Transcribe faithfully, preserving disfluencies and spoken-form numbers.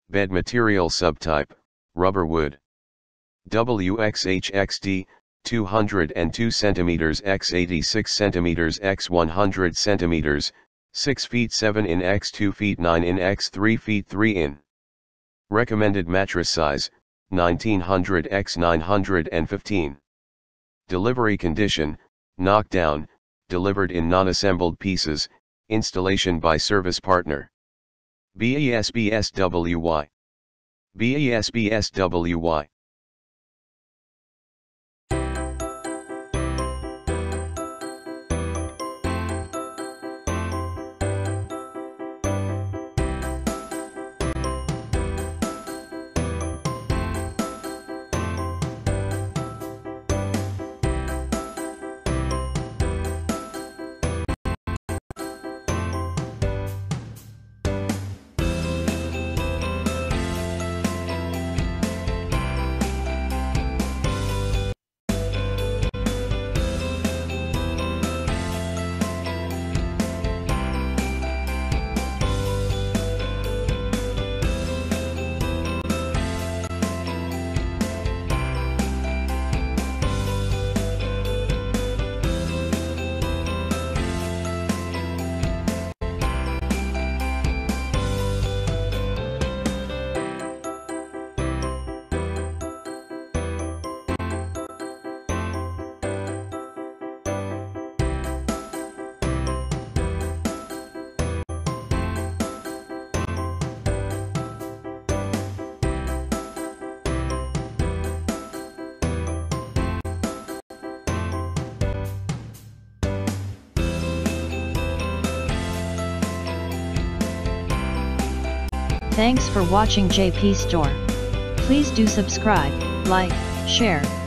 Bed material subtype, rubber wood. W X H X D, two hundred two centimeters by eighty-six centimeters by one hundred centimeters, six feet seven in by two feet nine in by three feet three in. Recommended mattress size, nineteen hundred by nine hundred fifteen. Delivery condition, knockdown, delivered in non-assembled pieces, installation by service partner. BESbswy. BESbswy. Thanks for watching J P Store. Please do subscribe, like, share,